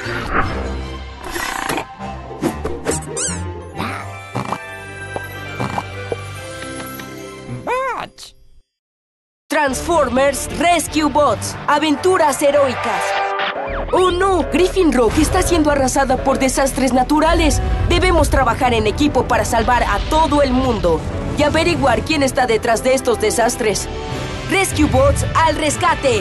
Transformers Rescue Bots. Aventuras heroicas. ¡Oh no! Griffin Rock está siendo arrasada por desastres naturales. Debemos trabajar en equipo para salvar a todo el mundo y averiguar quién está detrás de estos desastres. Rescue Bots al rescate.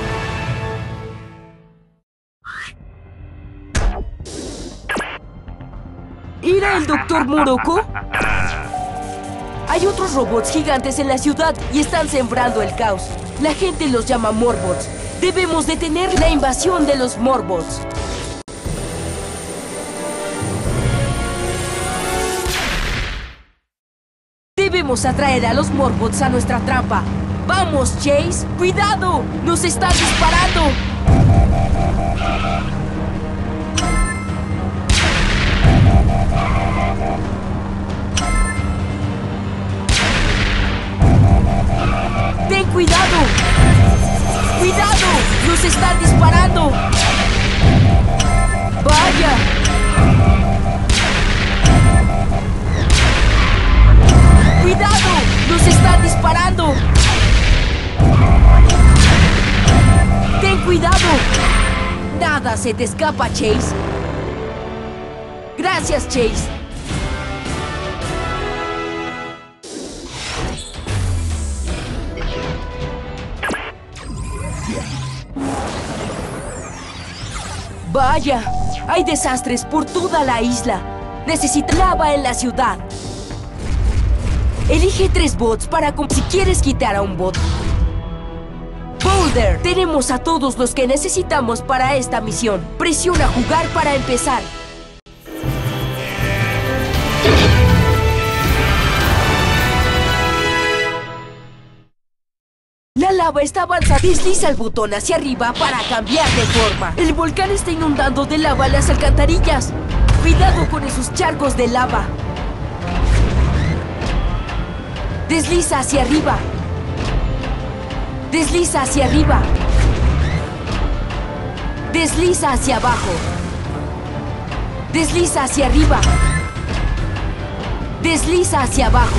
¿Era el Dr. Morocco? Hay otros robots gigantes en la ciudad y están sembrando el caos. La gente los llama Morbots. Debemos detener la invasión de los Morbots. Debemos atraer a los Morbots a nuestra trampa. ¡Vamos, Chase! ¡Cuidado! ¡Nos están disparando! ¡Ten cuidado! ¡Cuidado! ¡Nos están disparando! ¡Vaya! ¡Cuidado! ¡Nos están disparando! ¡Ten cuidado! Nada se te escapa, Chase. Gracias, Chase. ¡Vaya! Hay desastres por toda la isla. Necesita lava en la ciudad. Elige 3 bots para si quieres quitar a un bot. Boulder, tenemos a todos los que necesitamos para esta misión. Presiona jugar para empezar. La lava está avanzando. Desliza el botón hacia arriba para cambiar de forma. El volcán está inundando de lava las alcantarillas. Cuidado con esos charcos de lava. Desliza hacia arriba. Desliza hacia arriba. Desliza hacia abajo. Desliza hacia arriba. Desliza hacia abajo.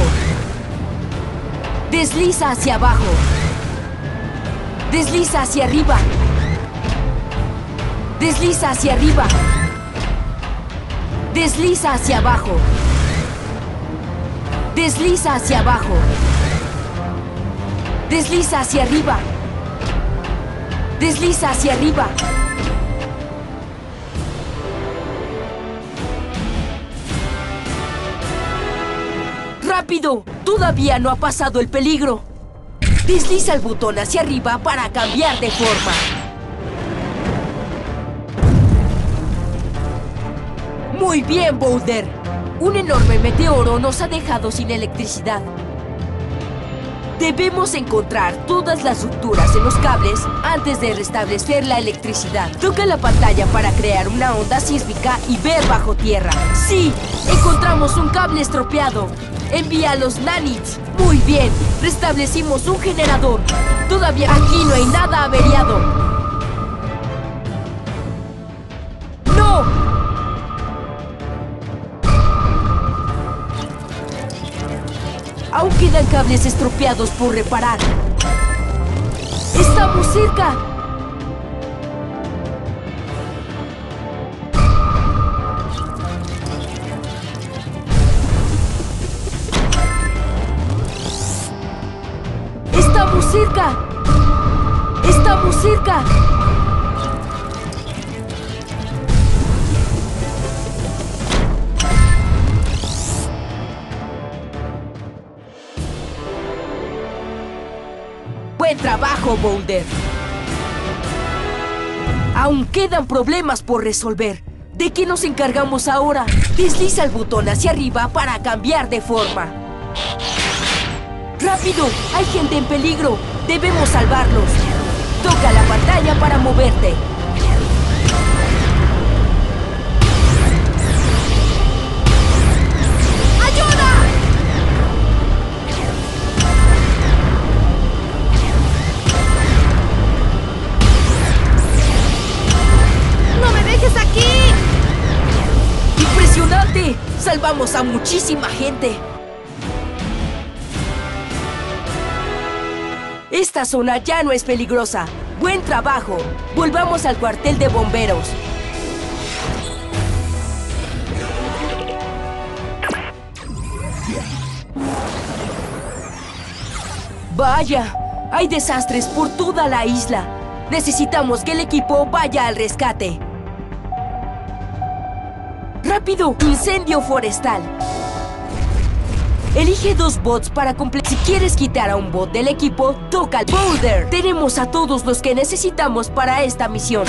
Desliza hacia abajo. Desliza hacia arriba. Desliza hacia arriba. Desliza hacia abajo. Desliza hacia abajo. Desliza hacia arriba. Desliza hacia arriba. ¡Rápido! Todavía no ha pasado el peligro. Desliza el botón hacia arriba para cambiar de forma. Muy bien, Boulder. Un enorme meteoro nos ha dejado sin electricidad. Debemos encontrar todas las rupturas en los cables antes de restablecer la electricidad. Toca la pantalla para crear una onda sísmica y ver bajo tierra. ¡Sí! Encontramos un cable estropeado. Envía a los Nanits. Muy bien. Restablecimos un generador. Todavía aquí no hay nada averiado. ¡No! Aún quedan cables estropeados por reparar. ¡Estamos cerca! ¡Estamos cerca! ¡Estamos cerca! ¡Buen trabajo, Boulder! Aún quedan problemas por resolver. ¿De qué nos encargamos ahora? Desliza el botón hacia arriba para cambiar de forma. ¡Rápido! ¡Hay gente en peligro! ¡Debemos salvarlos! Toca la pantalla para moverte. ¡Ayuda! ¡No me dejes aquí! ¡Salvamos a muchísima gente! Esta zona ya no es peligrosa. ¡Buen trabajo! Volvamos al cuartel de bomberos. ¡Vaya! Hay desastres por toda la isla. Necesitamos que el equipo vaya al rescate. ¡Rápido! ¡Incendio forestal! Elige 2 bots para completar. Si quieres quitar a un bot del equipo, toca el Boulder. Tenemos a todos los que necesitamos para esta misión.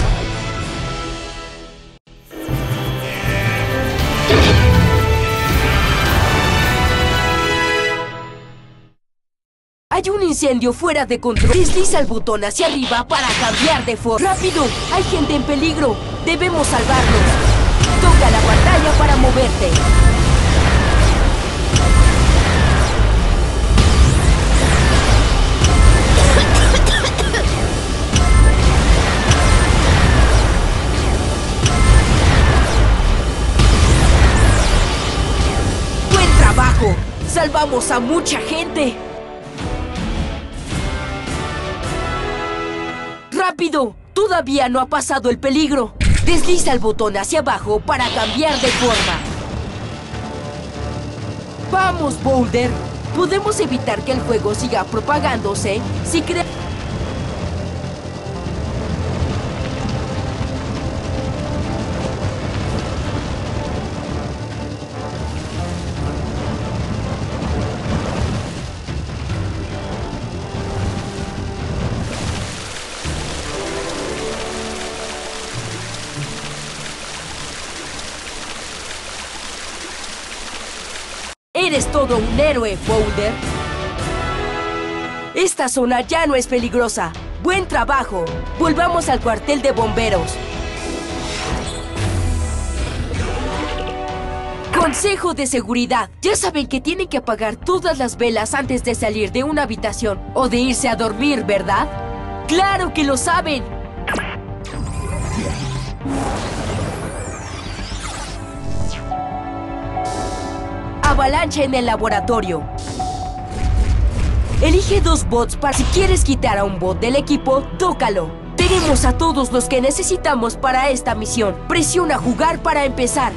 Hay un incendio fuera de control. Desliza el botón hacia arriba para cambiar de forma. ¡Rápido! Hay gente en peligro. Debemos salvarlos. Toca la pantalla para moverte. ¡Buen trabajo! ¡Salvamos a mucha gente! ¡Rápido! Todavía no ha pasado el peligro. Desliza el botón hacia abajo para cambiar de forma. ¡Vamos, Boulder! Podemos evitar que el fuego siga propagándose si creamos... ¡Eres todo un héroe, Boulder! Esta zona ya no es peligrosa. ¡Buen trabajo! Volvamos al cuartel de bomberos. Consejo de seguridad. Ya saben que tienen que apagar todas las velas antes de salir de una habitación o de irse a dormir, ¿verdad? ¡Claro que lo saben! Avalancha en el laboratorio. Elige 2 bots para... Si quieres quitar a un bot del equipo, tócalo. Tenemos a todos los que necesitamos para esta misión. Presiona jugar para empezar.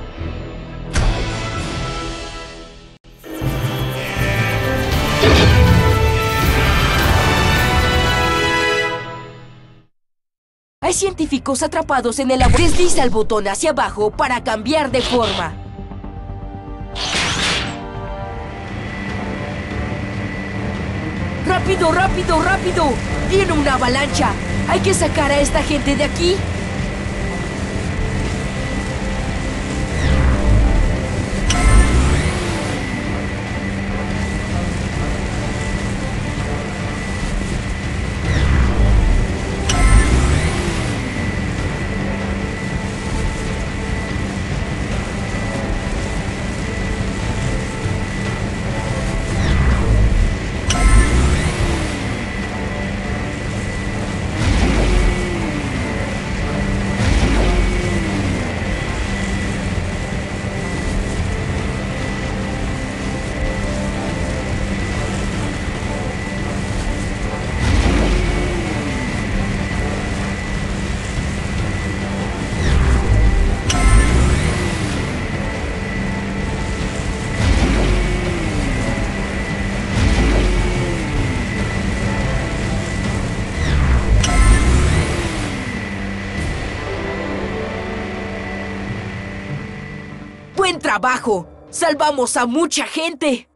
Hay científicos atrapados en el laboratorio. Desliza el botón hacia abajo para cambiar de forma. ¡Rápido, rápido, rápido! ¡Viene una avalancha! ¡Hay que sacar a esta gente de aquí! ¡Buen trabajo! ¡Salvamos a mucha gente!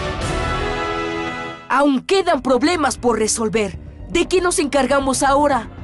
Aún quedan problemas por resolver. ¿De qué nos encargamos ahora?